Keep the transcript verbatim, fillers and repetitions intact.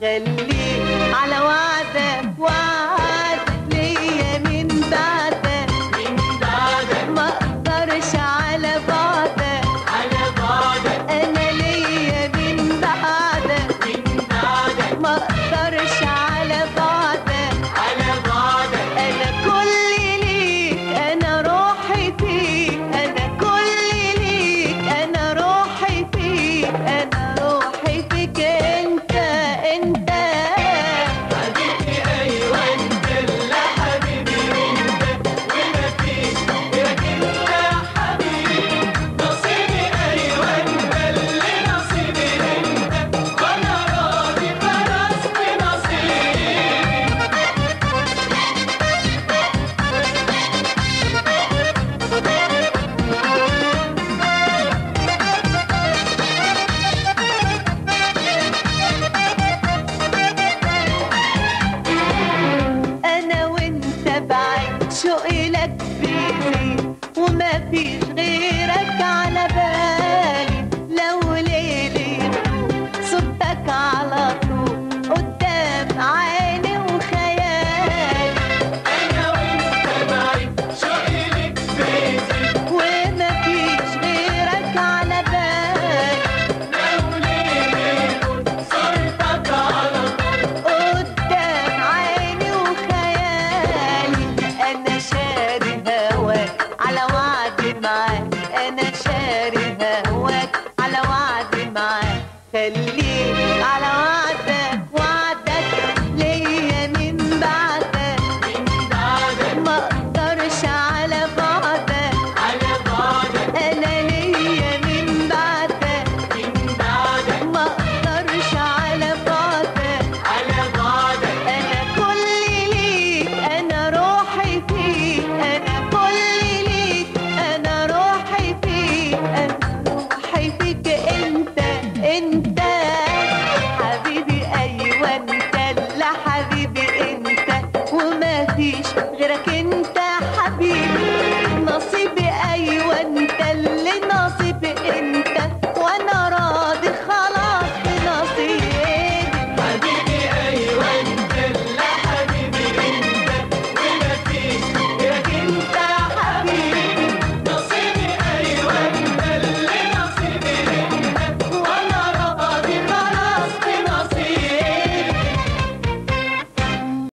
خليك على وعدك، وعد ليا من بعدك، من بعدك ما اقدرش على بعدك، على بعدك انا ليا من بعدك، من بعدك ما اقدرش على بعدك، على بعدك انا كلي ليك، انا روحي فيك، انا كلي ليك، انا روحي فيك، انا روحي فيك انت انت حبيبي أيوة أنت اللي حبيبي أنت ومفيش غيرك أنت حبيبي نصيبي أيوة أنت اللي نصيبي أنت وأنا راضي خلاص بنصيبي. انا وانت بعيد شوقي لك بيزيد وما فيش غيرك على بالي، لو ليلي يطول صورتك على طول قدام عيني وخيالي، أنا وأنت بعيد شوقي لك بيزيد وما فيش غيرك على بالي، لو ليلي يطول صورتك على طول قدام عيني وخيالي، انا شاري هواك على وعد معاك، انا شاري هواك على وعد معاك، خليك على وعدك، وعدك ليا من بعدك، من بعدك ما اقدرش على بعدك، على بعدك انا ليا من بعدك، من بعدك ما اقدرش على بعدك، على بعدك أنا كلي ليك، أنا روحي فيك، أنا كلي ليك، أنا روحي فيك، أنا روحي فيك أنت أنت حبيبي أيوة أنت اللي حبيبي أنت وما فيش غيرك أنت